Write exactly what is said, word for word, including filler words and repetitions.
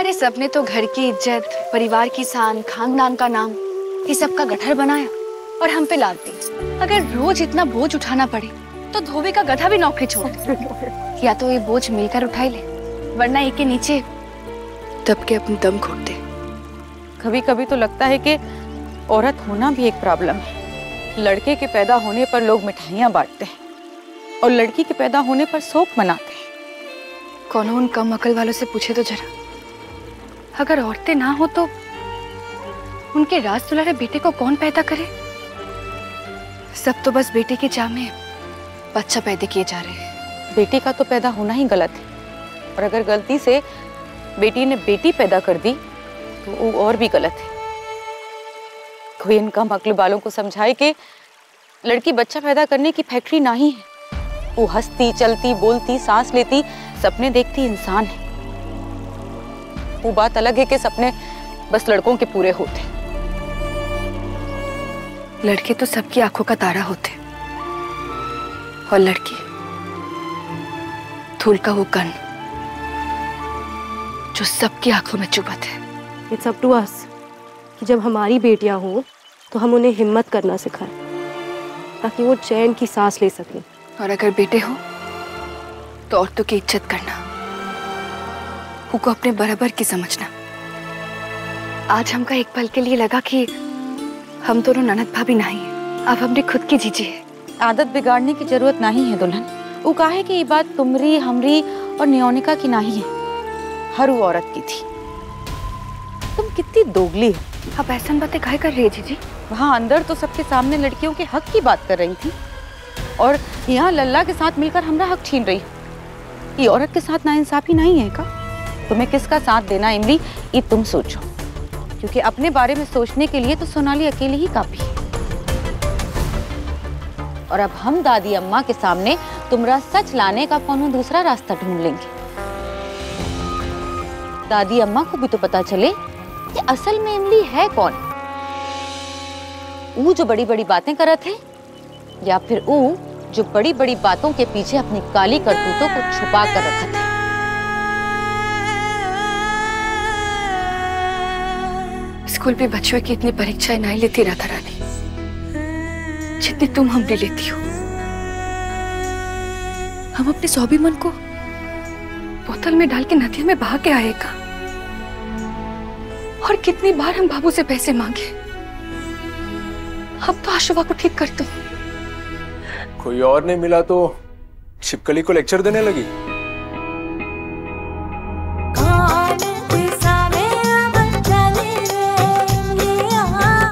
अरे सबने तो घर की इज्जत, परिवार की शान, खानदान का नाम, ये सब का गठर बनाया और हम पे लाद दी। अगर रोज इतना बोझ उठाना पड़े तो धोबी का गधा भी नौकरी छोड़ या तो ये बोझ मिलकर उठाई ले, वरना एक के नीचे दब के अपनी दम घोट दे। कभी कभी तो लगता है कि औरत होना भी एक प्रॉब्लम है। लड़के के पैदा होने पर लोग मिठाइयाँ बांटते हैं और लड़की के पैदा होने पर शोक मनाते हैं। कौन उन कम अकल वालों से पूछे तो जरा, अगर औरतें ना हो तो उनके राज दुलारे बेटे को कौन पैदा करे? सब तो बस बेटे के चाह में बच्चा पैदा किए जा रहे हैं। बेटी का तो पैदा होना ही गलत है, और अगर गलती से बेटी ने बेटी पैदा कर दी तो वो और भी गलत है। कोई इन कम अक्ल वालों को समझाए कि लड़की बच्चा पैदा करने की फैक्ट्री नहीं है। वो हंसती, चलती, बोलती, सांस लेती, सपने देखती इंसान है। वो बात अलग है कि सपने बस लड़कों के पूरे होते। लड़के तो सबकी आंखों का तारा होते और लड़की धूल का वो कण जो सबकी आंखों में चुभत है। इट्स अप टू अस कि जब हमारी बेटियां हों तो हम उन्हें हिम्मत करना सिखाएं ताकि वो चैन की सांस ले सकें। और अगर बेटे हो तो औरतों की इज्जत करना, उनको अपने बराबर की समझना। आज हमका एक पल के लिए लगा कि हम दोनों ननद भाभी नहीं हैं, आप अपनी खुद की जीजिए। आदत बिगाड़ने की जरूरत नहीं है दुल्हन। वो कहा है कि ये बात तुमरी, हमरी और नियोनिका की नहीं है, हर वो औरत की थी। तुम कितनी दोगली हो। आप ऐसा बातें काहे कर रही है जीजी? वहाँ अंदर तो सबके सामने लड़कियों के हक की बात कर रही थी और यहाँ लल्ला के साथ मिलकर हमारा हक छीन रही हो। ये औरत के साथ नाइंसाफी नहीं है का? तुम्हें किसका साथ देना इमली, ये तुम सोचो, क्योंकि अपने बारे में सोचने के लिए तो सोनाली अकेली ही काफी है। और अब हम दादी अम्मा के सामने तुम्हारा सच लाने का कौन दूसरा रास्ता ढूंढ लेंगे। दादी अम्मा को भी तो पता चले कि असल में इमली है कौन। वो जो बड़ी बड़ी बातें करत है, या फिर वो जो बड़ी बड़ी बातों के पीछे अपनी काली करतूतों को छुपा कर रखा था। स्कूल में बच्चों की इतनी परीक्षाएं नहीं लेती राधा रानी जितनी तुम हमने लेती हो। हम अपने सौभी मन को बोतल में डाल के नदियों में बहा के आएगा। और कितनी बार हम बाबू से पैसे मांगे। अब तो आशुवा को ठीक कर दो। कोई और नहीं मिला तो छिपकली को लेक्चर देने लगी।